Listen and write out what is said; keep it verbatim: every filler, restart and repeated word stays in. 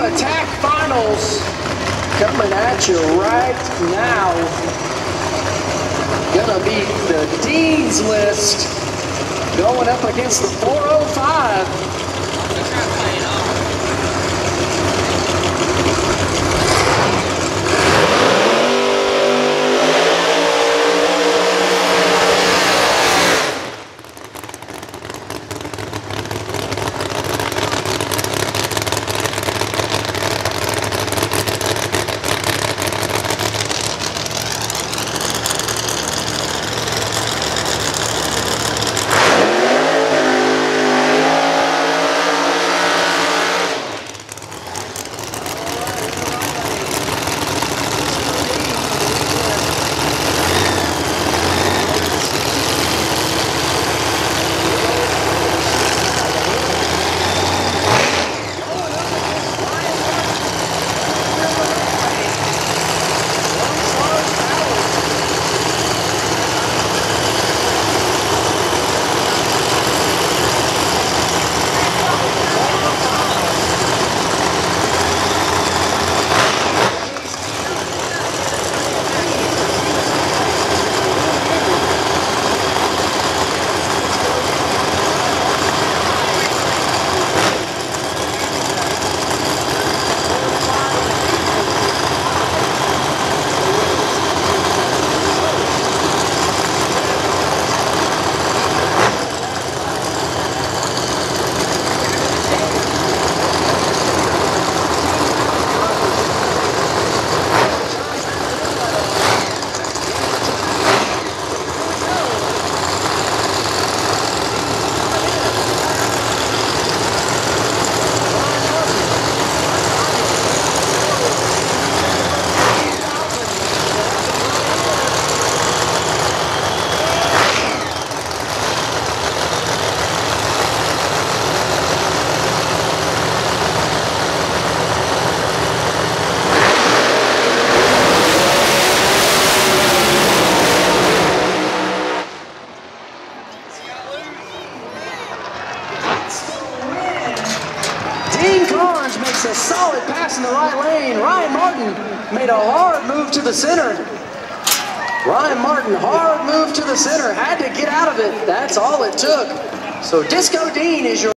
attack finals coming at you right now. Gonna be the Dean's List going up against the four oh five. Makes a solid pass in the right lane. Ryan Martin made a hard move to the center. Ryan Martin, hard move to the center. Had to get out of it. That's all it took. So Disco Dean is your